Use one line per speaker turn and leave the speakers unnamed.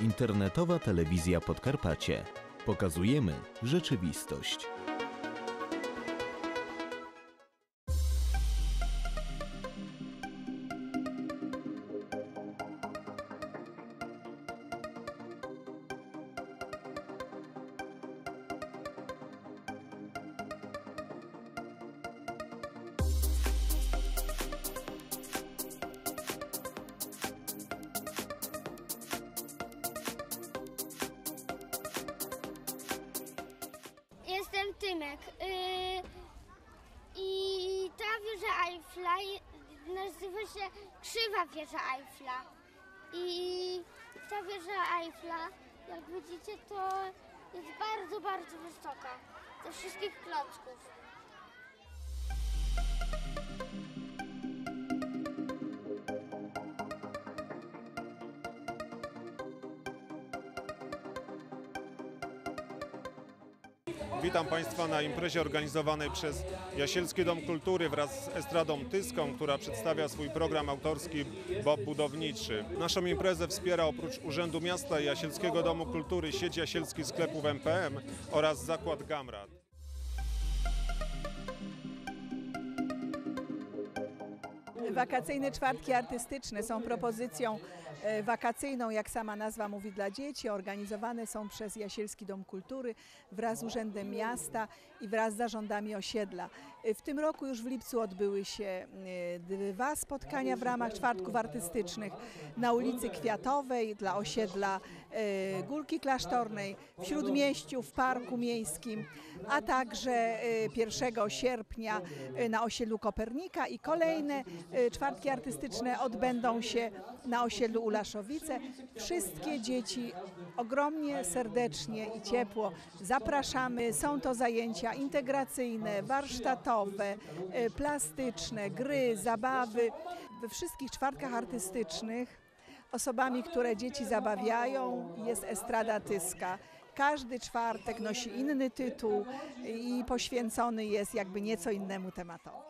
Internetowa Telewizja Podkarpacie. Pokazujemy rzeczywistość.
Jestem Tymek i ta wieża Eiffla nazywa się Krzywa Wieża Eiffla i ta wieża Eiffla, jak widzicie, to jest bardzo, bardzo wysoka ze wszystkich klocków.
Witam Państwa na imprezie organizowanej przez Jasielski Dom Kultury wraz z Estradą Tyską, która przedstawia swój program autorski Bob Budowniczy. Naszą imprezę wspiera oprócz Urzędu Miasta i Jasielskiego Domu Kultury sieć jasielskich sklepów MPM oraz zakład Gamrat.
Wakacyjne czwartki artystyczne są propozycją wakacyjną, jak sama nazwa mówi, dla dzieci. Organizowane są przez Jasielski Dom Kultury wraz z Urzędem Miasta i wraz z zarządami osiedla. W tym roku już w lipcu odbyły się 2 spotkania w ramach czwartków artystycznych na ulicy Kwiatowej dla osiedla Górki Klasztornej, w Śródmieściu, w Parku Miejskim, a także 1 sierpnia na osiedlu Kopernika i kolejne czwartki artystyczne odbędą się na osiedlu Ulaszowice. Wszystkie dzieci ogromnie serdecznie i ciepło zapraszamy. Są to zajęcia integracyjne, warsztatowe, plastyczne, gry, zabawy. We wszystkich czwartkach artystycznych osobami, które dzieci zabawiają, jest Estrada Tyska. Każdy czwartek nosi inny tytuł i poświęcony jest jakby nieco innemu tematowi.